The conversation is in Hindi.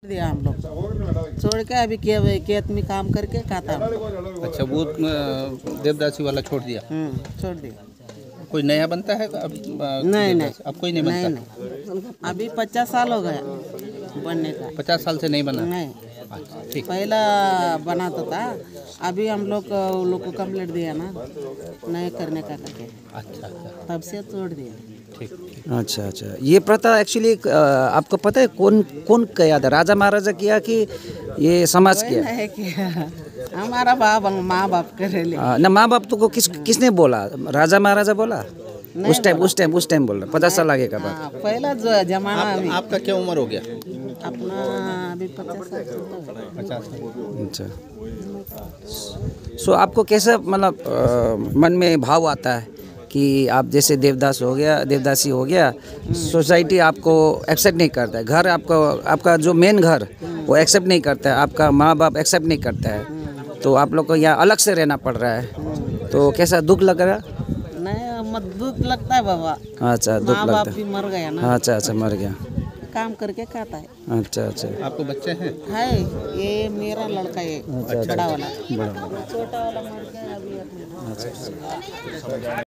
दिया हम लोग छोड़ के अभी खेत में काम करके खाता हम लोग। अच्छा, वो देवदासी वाला छोड़ दिया? छोड़ दिया। कोई नया बनता है अब? नहीं अब कोई नहीं बनता? नहीं। अभी 50 साल हो गया बनने का। 50 साल से नहीं बना? नहीं। अच्छा, ठीक। पहला बनाता था, अभी हम लोग को कंप्लीट दिया ना नहीं करने का करके। अच्छा अच्छा, तब से छोड़ दिया। ठीक। अच्छा अच्छा, ये प्रथा एक्चुअली आपको पता है कौन कौन किया था? राजा महाराजा किया कि ये समाज कोई किया? नहीं किया, हमारा माँ बाप करे ले। ना माँ बाप तो को किसने बोला? राजा महाराजा बोला? उस टाइम बोल रहा 50 साल आगे का बात। पहला जो जमाना अभी आपका क्या उम्र हो गया? अपना अभी 50 साल चलता है। 50 साल। अच्छा, सो आपको कैसा मतलब मन में भाव आता है कि आप जैसे देवदासी हो गया, सोसाइटी आपको एक्सेप्ट नहीं करता है, घर आपका जो मेन घर वो एक्सेप्ट नहीं करता है, आपका माँ बाप एक्सेप्ट नहीं करता है, तो आप लोग को यहाँ अलग से रहना पड़ रहा है, तो कैसा दुख लग रहा? नहीं मत दुख लगता है बाबा। अच्छा, दुख माँ लगता बाप है। भी मर गया ना। अच्छा, मर गया। काम करके खाता है। अच्छा। आपको बच्चे हैं? है, ये मेरा लड़का है बड़ा वाला। छोटा वाला मर गया अभी।